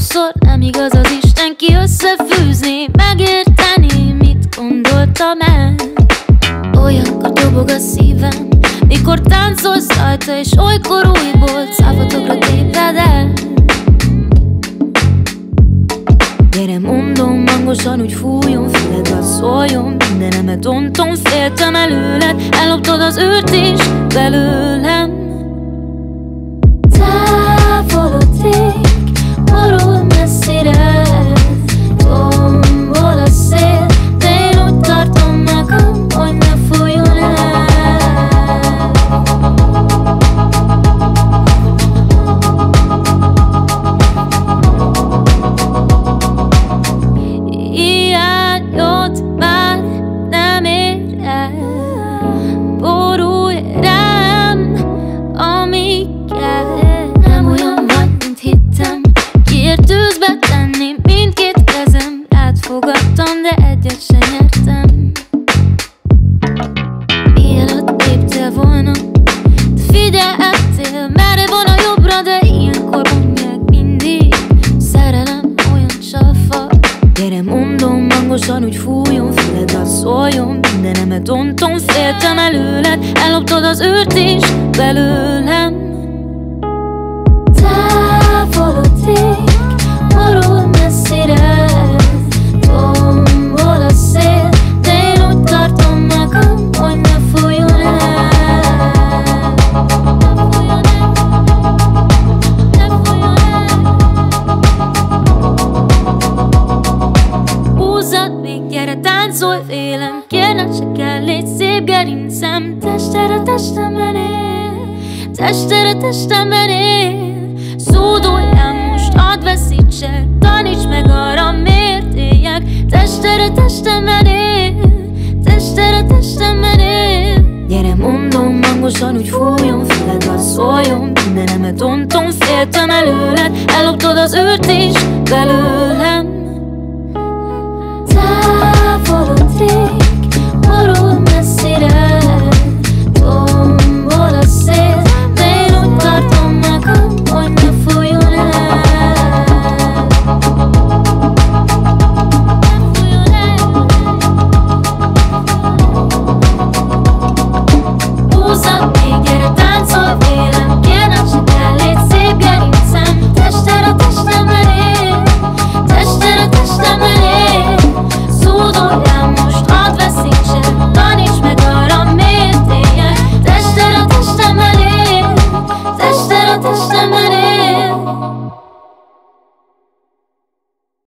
Sokszor nem igaz az Isten ki összefűzni, megérteni, mit gondoltam el. Olyankor dobog a szívem, mikor táncolsz rajta, és olykor újból cáfatokra téped el. Gyere, mondom hangosan, úgy fújjon, füledbe szóljon, mindenemet ontom, féltem előled, elloptad az űrt is belőlem. Távolodik, arról messzire, tombol a szél, de én úgy tartom magam, hogy ne fújjon el. Hiányod már nem ér el, borulj rám, amíg kell. Nem olyan vagy, mint hittem, kiért tűzbe tenni mindkét kezem. Rád fogadtam, de egyet se nyertem. Mielőtt léptél volna, de figyeltél, merre van a jobbra, de ilyenkor mondják mindig. Szerelem olyan csafa. Gyere, mondom hangosan, úgy fújjon, füledbe szóljon, mindenemet ontom, féltem előled, elloptad az űrt is belőlem. Távolodik, arról messzire, tombol a szél, de én úgy tartom magam, hogy ne fújjon el. Ne fújjon el. Húzzad még, gyere, táncolj vélem, kérlek se kell, légy szép gerincem. Testere testemben él, testere testemben él. Szódoljál most, add veszítsek, taníts meg arra, miért éljek. Testere testemben él, testere testemben él. Gyere, mondom hangosan, úgy fújjon, füledbe szóljon, mindenemet ontom, féltem előled, elloptad az űrt is belőled.